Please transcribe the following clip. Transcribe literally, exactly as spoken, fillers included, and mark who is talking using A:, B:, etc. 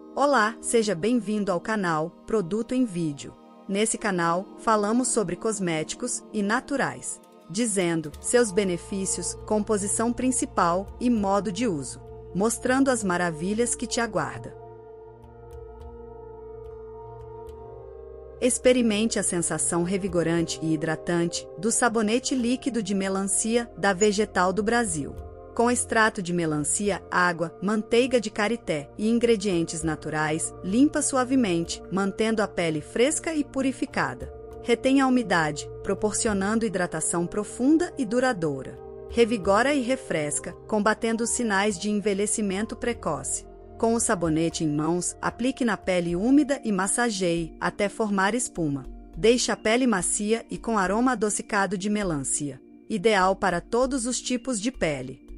A: Olá, seja bem-vindo ao canal Produto em Vídeo. Nesse canal, falamos sobre cosméticos e naturais, dizendo seus benefícios, composição principal e modo de uso, mostrando as maravilhas que te aguarda. Experimente a sensação revigorante e hidratante do sabonete líquido de melancia da Vegetal do Brasil. Com extrato de melancia, água, manteiga de karité e ingredientes naturais, limpa suavemente, mantendo a pele fresca e purificada. Retém a umidade, proporcionando hidratação profunda e duradoura. Revigora e refresca, combatendo os sinais de envelhecimento precoce. Com o sabonete em mãos, aplique na pele úmida e massageie até formar espuma. Deixe a pele macia e com aroma adocicado de melancia. Ideal para todos os tipos de pele.